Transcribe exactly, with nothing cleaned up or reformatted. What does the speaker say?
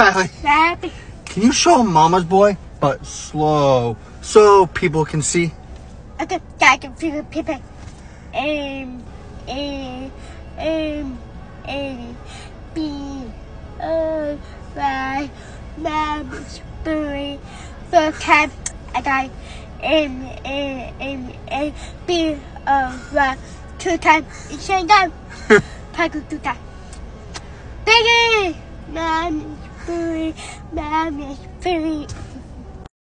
Kylie, Rabbit. can you show Mama's boy? But slow, so people can see. Okay, I can feel the people. Um, A, M, A, B, O, Y, Mama's boy. First time I got M, A, M, A, B, O, Y. Two times, it's same time. Tiger two times. Biggie! Mama's boy, Mama's boy.